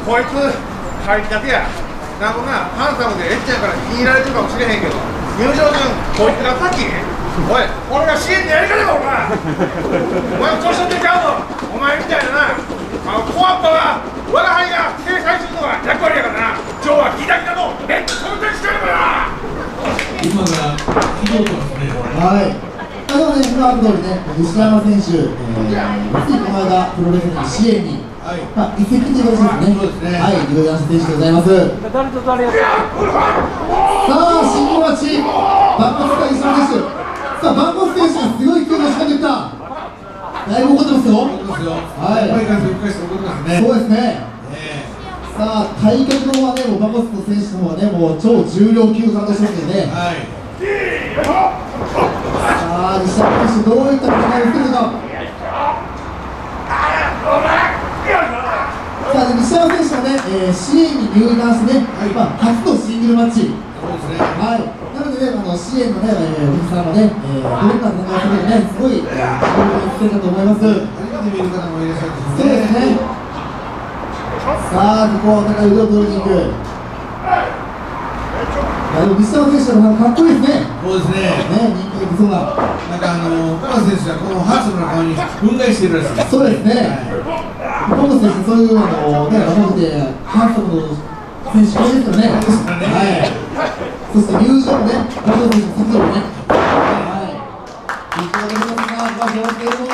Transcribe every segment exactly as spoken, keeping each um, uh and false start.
こいつ入りたてや。なんかな、ハンサムでエッチやから気に入られてるかもしれへんけど、入場順こいつが先。おい、俺が支援のやり方だお前。お前年取ってちゃうの。お前みたいなな、あのコアッパは我が輩が制裁するのが役割やからな。今日はギタギタのベッドその手にしてるからな。 今が非常とですね。 はい。でもね、今の通りね、西山選手、えー、ついこの間プロレスの支援に、はい、まあ移籍という形ですね。はい、入団した選手でございます。 誰と誰やった。 さあ、新小町、バンコス対西山選手。さあ、バンコス選手がすごい勢いで仕掛けてきた。だいぶ怒ってますよ。はい。そうですね。さあ、体格の方はね、もうバンコスの選手の方はね、もう超重量級さんとしてますよね。はい。さあ、西山選手、どういった戦いをするのか。さあ、西山選手はね、えー、支援に入団してね、はい、まあ、初のシングルマッチ。そうですね。はい。なのでね、あの支援のね、えー、おじさんもね、えー、どんな戦いをするのかね、すごい、えー、応援してるかと思います。初めて見る方もいらっしゃるんですね。そうですね。さあ、ここはお互い腕を取りに行く。いや、でも西山選手はかっこいいですね。そうですね。ね、人気できそうな。 なんかあの、岡田選手はこのハーツの顔に分解してるらしいです。 そうですね。岡田選手、そういうのをね、守ってハーツの選手ですからね。はい。そして入場もね、岡田選手の先ほどね。はい。いかがでしょうか、岡田選手。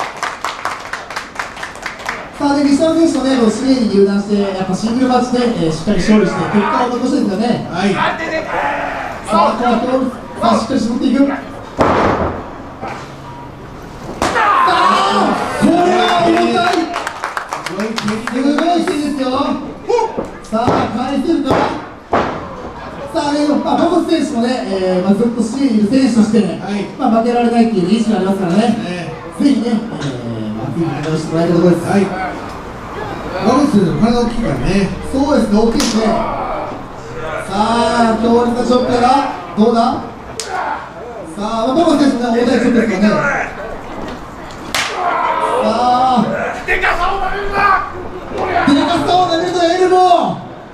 さあ、で、西山選手のね、支援に入団して、やっぱシングルマッチで、えー、しっかり勝利して、結果を残してるんですよね。はい。さあ、このさあ、しっかり絞っていく。さあ、これは重たい。すごい蹴りですよ。さあ、返せるか。さあ、ね、まあ、バコス選手もね、えーまあ、ずっと支援にいる選手として、ね、はい、まあ、負けられないっていう意識がありますからね。ね、ぜひね、えー、まあ、次に活動してもらいたいところです。はい。バコス選手の体大きいからね。そうですね、大きいですね。さあ、強烈なショットがどうだ。さあ、バコス選手もね、大台ショットですからね。さあ、でかさを投げるな。でかさを投げるとエルボー。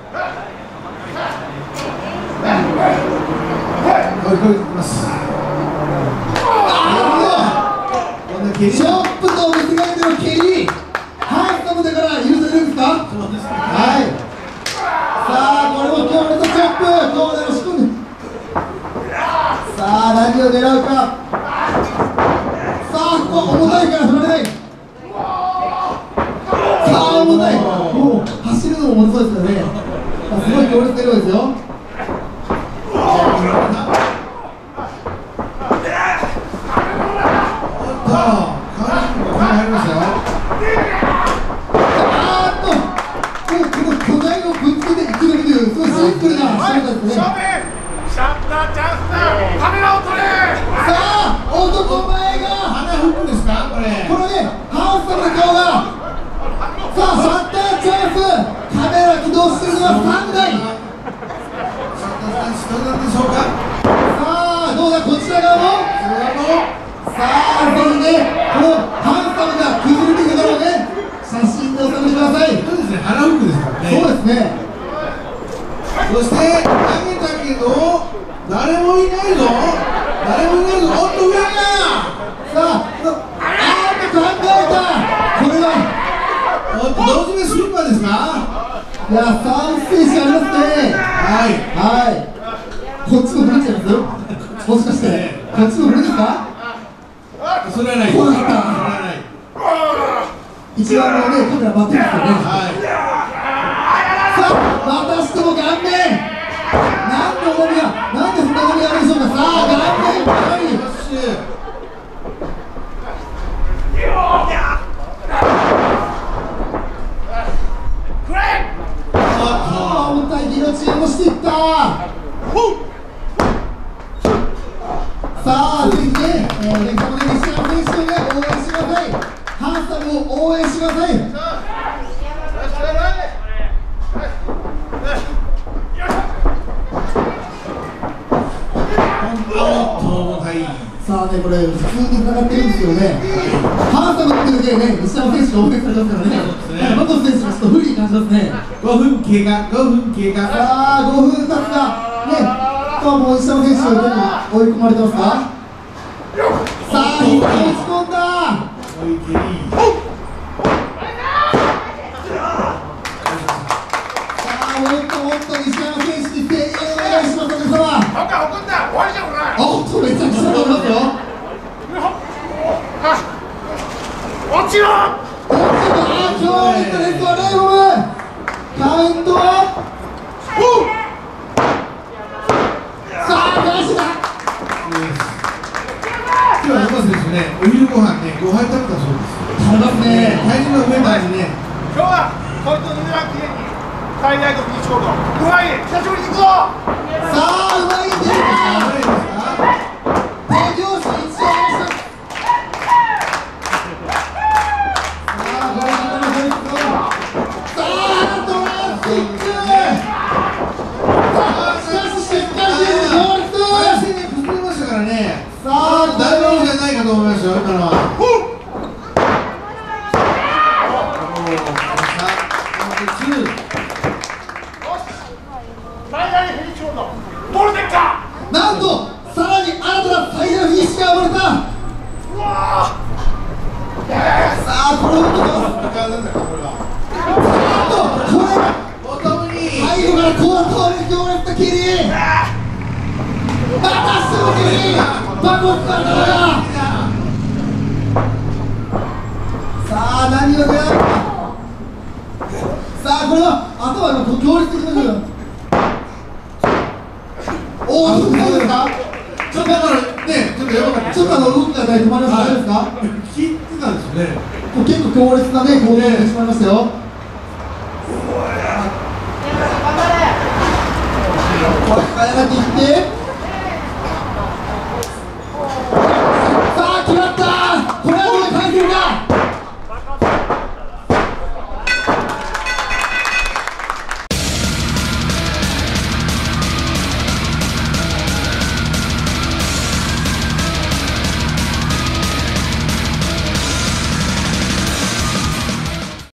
チョップと見せかけての蹴り、ハンサムだから許されるんですか。はい。さあ、これも強烈なチョップ、どうだろう、仕込んで。さあ、何を狙うか。さあ、ここ重たいから振られない。さあ、重たい。もう走るのも重そうですからね。すごい強烈な量ですよ。そして投げたけど誰もいないぞ、誰もいないぞ、おっと上がさあ、あーっと考えた、これはおっと同時目スリッパーですか。いや、サービス精神ありますね。はいはい、こっちの振れちゃいますよ、もしかしてこっちの振れですか。それはない、こうだった、一番のね、カメラ回ってますよね。はい、さあ、またしても顔面、なんで重みが、なんでそんな重みがあるでしょうか。さあ、顔面、かなりああ、重たいギロチンもしていった。さあ、ぜひね、えー、レカモで西山選手をね、応援してください。ハンサムを応援してください。おっと、重たい。 人で戦ってるんですけどね、ハンサムっていうだけでね、石山選手が応援されてますからね、マコス選手がちょっと不利に感じますね。 ごふん経過、ごふん経過。 さあ、ごふん経つが、ね、今もう石山選手がどんどん追い込まれてますか。さあ、ヒット打ち込んだ。 追い蹴り。 もっともっと西山選手に声援をお願いします。お客様。 なんか送った終わりじゃんこれ。 おっとめちゃくちゃ飛びますよ。 落ちろ。 あー、強烈ですわね、ゴム。カウントは。さあ、返しだ。 今日は山選手ね、お昼ご飯ね、ごはい食べたそうです。 食べますね。 体重が増えたんでね。 今日はこいつの値段きれいに最大のピーチコードうまい久しぶりに行くぞ。 さあ、うまいんですか。手拍子一応お願いします。さあ、これ頭のホイップ。さあ、トランスティック。さあ、しかししっかり強烈。 足に崩れましたからね。 さあ、 大丈夫じゃないかと思いますよ、今のは。 最大のピーチコードボールデッカー。 なんと、さらに新たな最大のフィニッシュが生まれた。 うわー。 さあ、これを見てます。なんと、これが背後からこう通る強烈な蹴り。またしても蹴り。バコスさんだから。さあ、何を狙うか。さあ、これは頭が強烈的なのよ。おお、どうですか。 ちょっとだからね、ちょっとやばかった。 ちょっとあの動きがないと止まりました。大丈夫ですか。 切ってたんですよね。 もう結構強烈なね、攻撃がしてしまいましたよ。これから上がっていって。